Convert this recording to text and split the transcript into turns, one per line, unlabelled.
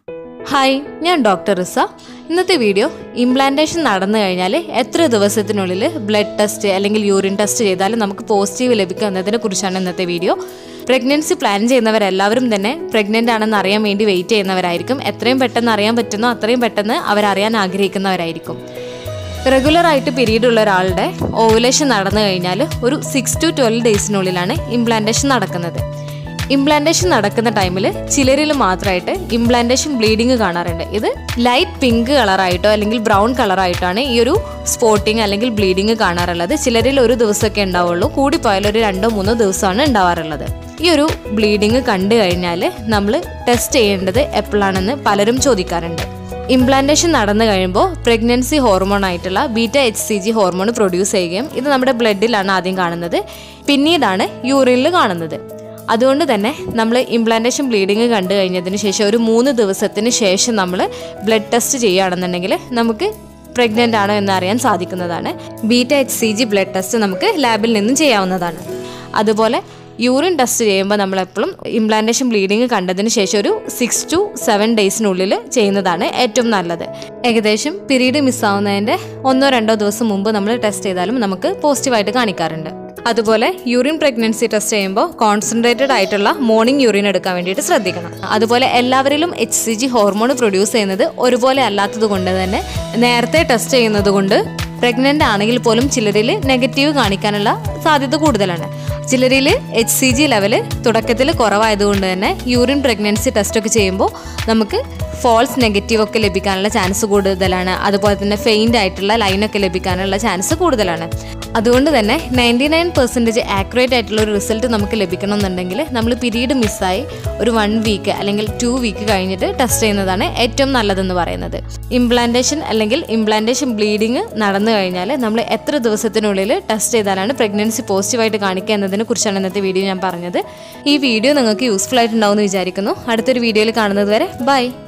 Hi, ഞാൻ doctor റിസ. ഇന്നത്തെ video implantation നടന്നു കഴിഞ്ഞാൽ എത്ര ദിവസത്തിനുള്ളിൽ ബ്ലഡ് ടെസ്റ്റ് അല്ലെങ്കിൽ യൂറിൻ ടെസ്റ്റ് ചെയ്താലും നമുക്ക് പോസിറ്റീവ് ലഭിക്കും എന്നതിനെ കുറിച്ചാണ് ഇന്നത്തെ വീഡിയോ. പ്രഗ്നൻസി പ്ലാൻ ചെയ്യുന്നവരെല്ലാവരും തന്നെ പ്രഗ്നൻ്റ് ആണെന്ന് അറിയാൻ വേണ്ടി വെയിറ്റ് ചെയ്യുന്നവരായിരിക്കും. എത്രയും പെട്ടെന്ന് അറിയാൻ പറ്റുന്നോ അത്രയും പെട്ടെന്ന് അവരറിയാൻ ആഗ്രഹിക്കുന്നവരായിരിക്കും. റെഗുലറായിട്ട് പീരീഡ് ഉള്ള ഒരാളുടെ ഓവുലേഷൻ നടന്നു കഴിഞ്ഞാൽ ഒരു 6 to 12 ഡേയ്സിനുള്ളിലാണ് ഇംപ്ലാന്റേഷൻ നടക്കുന്നത്. ഇംപ്ലാന്റേഷൻ നടക്കുന്ന ടൈമിൽ ചിലരിൽ മാത്രമായിട്ട് ഇംപ്ലാന്റേഷൻ ബ്ലീഡിങ് കാണാറുണ്ട്. ഇത് ലൈറ്റ് പിങ്ക് കളറായിട്ടോ അല്ലെങ്കിൽ ബ്രൗൺ കളറായിട്ടാണ് ഈ ഒരു സ്പോട്ടിങ് അല്ലെങ്കിൽ ബ്ലീഡിങ് കാണാറുള്ളത്. ചിലരിൽ ഒരു ദിവസമൊക്കെ ഉണ്ടാവുള്ളൂ, കൂടിപ്പോയാൽ ഒരു 2-3 ദിവസമാണ് ഉണ്ടാവാറുള്ളത്. ഈ ഒരു ബ്ലീഡിങ് കണ്ടു കഴിഞ്ഞാൽ നമ്മൾ ടെസ്റ്റ് ചെയ്യേണ്ടത് എപ്പോഴാണെന്ന് പലരും ചോദിക്കാറുണ്ട്. ഇംപ്ലാന്റേഷൻ നടന്നു കഴിയുമ്പോൾ പ്രഗ്നൻസി ഹോർമോൺ ആയിട്ടുള്ള β-HCG ഹോർമോൺ പ്രൊഡ്യൂസ് ചെയ്യുകയും ഇത് നമ്മുടെ ബ്ലഡിലാണ് ആദ്യം കാണുന്നത്, പിന്നീടാണ് യൂറിനിൽ കാണുന്നത്. അതുകൊണ്ട് തന്നെ നമ്മൾ ഇംപ്ലാന്റേഷൻ ബ്ലീഡിങ് കണ്ടു കഴിഞ്ഞതിന് ശേഷം ഒരു 3 ദിവസത്തിന് ശേഷം നമ്മൾ ബ്ലഡ് ടെസ്റ്റ് ചെയ്യുകയാണെന്നുണ്ടെങ്കിൽ നമുക്ക് പ്രഗ്നൻ്റ് ആണോ എന്ന് അറിയാൻ സാധിക്കുന്നതാണ്. β-HCG ബ്ലഡ് ടെസ്റ്റ് നമുക്ക് ലാബിൽ നിന്നും ചെയ്യാവുന്നതാണ്. അതുപോലെ യൂറിൻ ടെസ്റ്റ് ചെയ്യുമ്പോൾ നമ്മളെപ്പോഴും ഇംപ്ലാന്റേഷൻ ബ്ലീഡിങ് കണ്ടതിന് ശേഷം ഒരു 6 to 7 ഡേയ്സിനുള്ളിൽ ചെയ്യുന്നതാണ് ഏറ്റവും നല്ലത്. ഏകദേശം പീരീഡ് മിസ്സാവുന്നതിൻ്റെ 1-2 ദിവസം മുമ്പ് നമ്മൾ ടെസ്റ്റ് ചെയ്താലും നമുക്ക് പോസിറ്റീവായിട്ട് കാണിക്കാറുണ്ട്. അതുപോലെ യൂറിൻ പ്രഗ്നൻസി ടെസ്റ്റ് ചെയ്യുമ്പോൾ കോൺസെൻട്രേറ്റഡ് ആയിട്ടുള്ള മോർണിംഗ് യൂറിൻ എടുക്കാൻ വേണ്ടിയിട്ട് ശ്രദ്ധിക്കണം. അതുപോലെ എല്ലാവരിലും HCG ഹോർമോൺ പ്രൊഡ്യൂസ് ചെയ്യുന്നത് ഒരുപോലെ അല്ലാത്തത് കൊണ്ട് തന്നെ നേരത്തെ ടെസ്റ്റ് ചെയ്യുന്നത് കൊണ്ട് പ്രഗ്നൻ്റ് ആണെങ്കിൽ പോലും ചിലരിൽ നെഗറ്റീവ് കാണിക്കാനുള്ള സാധ്യത കൂടുതലാണ്. ചിലരിൽ HCG ലെവൽ തുടക്കത്തിൽ കുറവായതുകൊണ്ട് തന്നെ യൂറിൻ പ്രഗ്നൻസി ടെസ്റ്റൊക്കെ ചെയ്യുമ്പോൾ നമുക്ക് ഫോൾസ് നെഗറ്റീവ് ഒക്കെ ലഭിക്കാനുള്ള ചാൻസ് കൂടുതലാണ്. അതുപോലെ തന്നെ ഫെയിൻ്റ് ആയിട്ടുള്ള ലൈനൊക്കെ ലഭിക്കാനുള്ള ചാൻസ് കൂടുതലാണ്. അതുകൊണ്ട് തന്നെ 99% ആക്യുറേറ്റ് ആയിട്ടുള്ള ഒരു റിസൾട്ട് നമുക്ക് ലഭിക്കണമെന്നുണ്ടെങ്കിൽ നമ്മൾ പീരീഡ് മിസ്സായി ഒരു 1 വീക്ക് അല്ലെങ്കിൽ 2 വീക്ക് കഴിഞ്ഞിട്ട് ടെസ്റ്റ് ചെയ്യുന്നതാണ് ഏറ്റവും നല്ലതെന്ന് പറയുന്നത്. ഇംപ്ലാന്റേഷൻ അല്ലെങ്കിൽ ഇംപ്ലാന്റേഷൻ ബ്ലീഡിങ് നടന്നു കഴിഞ്ഞാൽ നമ്മൾ എത്ര ദിവസത്തിനുള്ളിൽ ടെസ്റ്റ് ചെയ്താലാണ് പ്രഗ്നൻസി പോസിറ്റീവായിട്ട് കാണിക്കുക എന്നതിനെ കുറിച്ചാണ് ഇന്നത്തെ വീഡിയോ ഞാൻ പറഞ്ഞത്. ഈ വീഡിയോ നിങ്ങൾക്ക് യൂസ്ഫുൾ ആയിട്ടുണ്ടാവുമെന്ന് വിചാരിക്കുന്നു. അടുത്തൊരു വീഡിയോയിൽ കാണുന്നത് വരെ ബൈ.